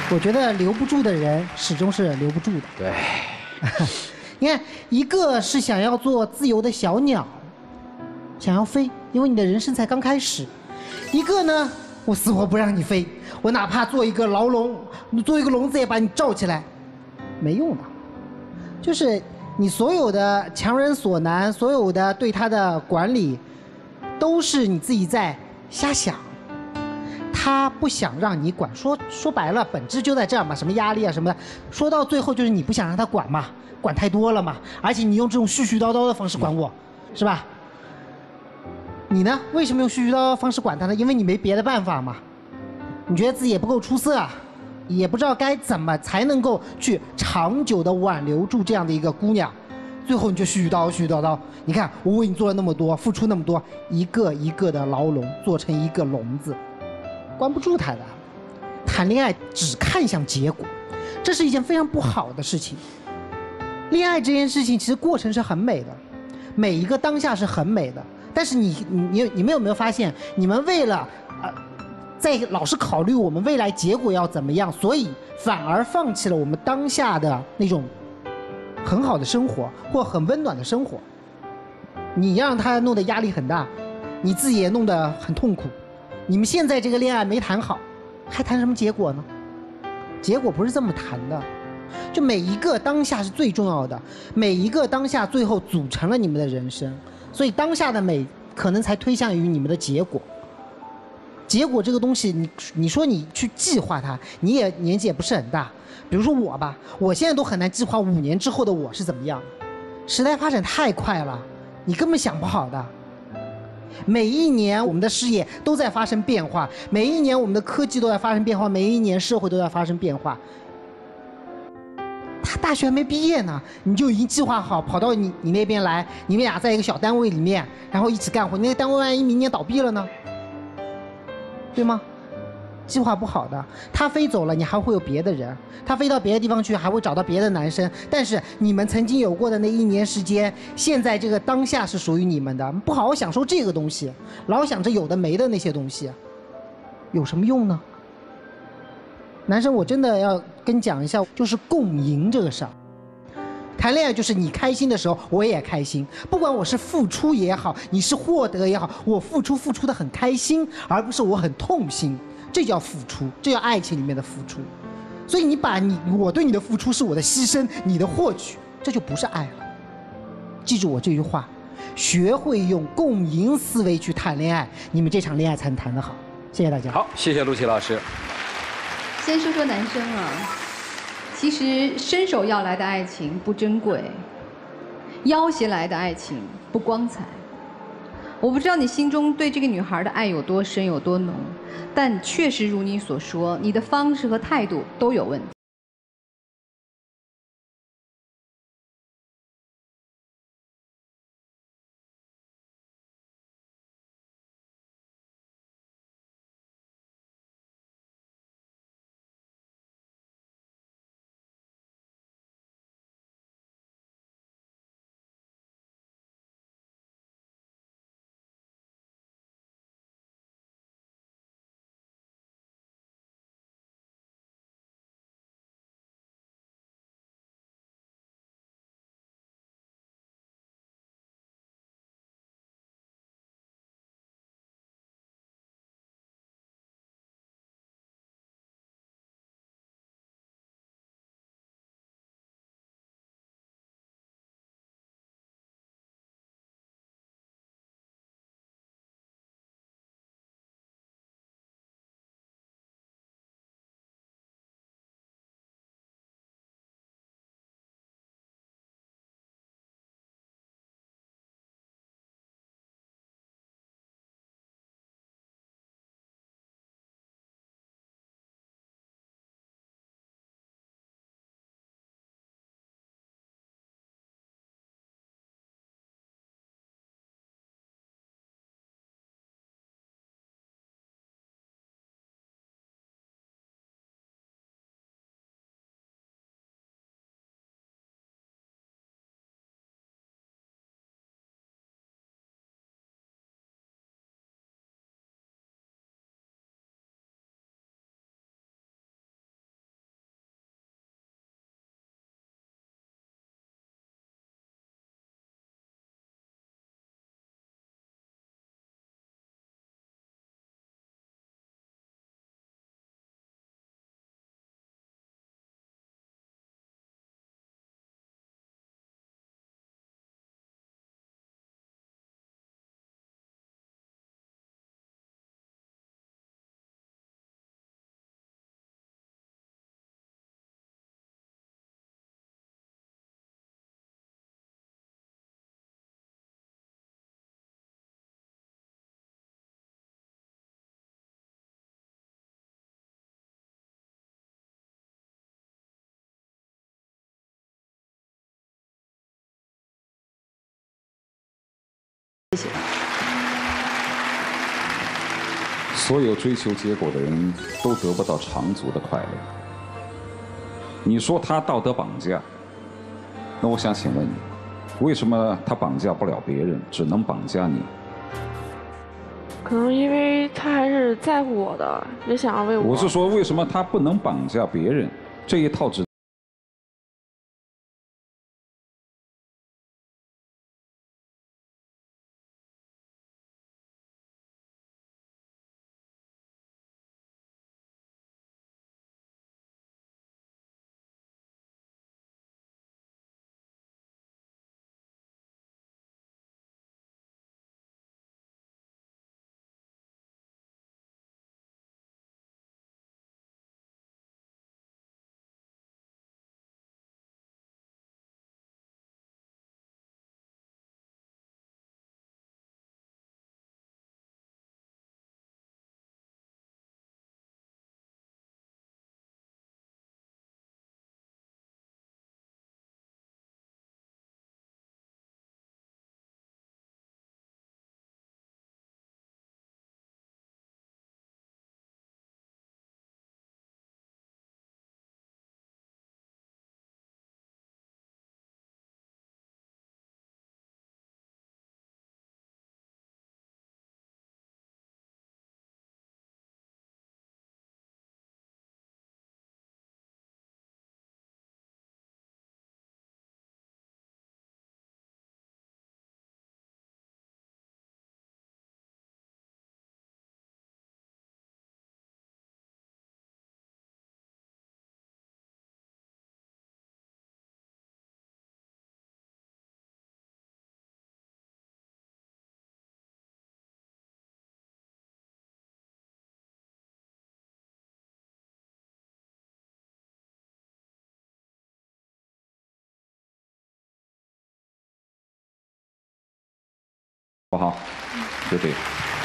我觉得留不住的人始终是留不住的。 对， 你看，一个是想要做自由的小鸟，想要飞，因为你的人生才刚开始；一个呢，我死活不让你飞，我哪怕做一个牢笼，做一个笼子也把你罩起来，没用的。就是你所有的强人所难，所有的对他的管理，都是你自己在瞎想。他不想让你管，说白了，本质就在这儿嘛，什么压力啊什么的，说到最后就是你不想让他管嘛，管太多了嘛，而且你用这种絮絮叨叨的方式管我，是吧？你呢？为什么用絮絮叨叨的方式管他呢？因为你没别的办法嘛，你觉得自己也不够出色啊，也不知道该怎么才能够去长久的挽留住这样的一个姑娘，最后你就絮絮叨叨絮絮叨叨。你看我为你做了那么多，付出那么多，一个一个的牢笼做成一个笼子。关不住他的，谈恋爱只看向结果，这是一件非常不好的事情。恋爱这件事情其实过程是很美的，每一个当下是很美的，但是你们有没有发现，你们为了在老是考虑我们未来结果要怎么样，所以反而放弃了我们当下的那种很好的生活或很温暖的生活。你让他弄得压力很大，你自己也弄得很痛苦。你们现在这个恋爱没谈好，还谈什么结果呢？结果不是这么谈的，就每一个当下是最重要的，每一个当下最后组成了你们的人生，所以当下的美可能才推向于你们的结果。结果这个东西你说你去计划它，你也年纪也不是很大，比如说我吧，我现在都很难计划5年之后的我是怎么样，时代发展太快了，你根本想不好的。每一年我们的事业都在发生变化，每一年我们的科技都在发生变化，每一年社会都在发生变化。他大学还没毕业呢，你就已经计划好跑到你那边来，你们俩在一个小单位里面，然后一起干活。你那个单位万一明年倒闭了呢？对吗？计划不好的，他飞走了，你还会有别的人；他飞到别的地方去，还会找到别的男生。但是你们曾经有过的那1年时间，现在这个当下是属于你们的，不好好享受这个东西，老想着有的没的那些东西，有什么用呢？男生，我真的要跟你讲一下，就是共赢这个事儿。谈恋爱就是你开心的时候，我也开心。不管我是付出也好，你是获得也好，我付出的很开心，而不是我很痛心。这叫付出，这叫爱情里面的付出。所以你把我对你的付出是我的牺牲，你的获取，这就不是爱了。记住我这句话，学会用共赢思维去谈恋爱，你们这场恋爱才能谈得好。谢谢大家。 好，谢谢陆琪老师。 先说说男生啊，其实伸手要来的爱情不珍贵，要挟来的爱情不光彩。我不知道你心中对这个女孩的爱有多深有多浓，但确实如你所说，你的方式和态度都有问题。 谢谢。 所有追求结果的人都得不到长足的快乐。你说他道德绑架，那我想请问你，为什么他绑架不了别人，只能绑架你？ 可能因为他还是在乎我的，也想要为我。 我是说，为什么他不能绑架别人？这一套只。好不好？就这个。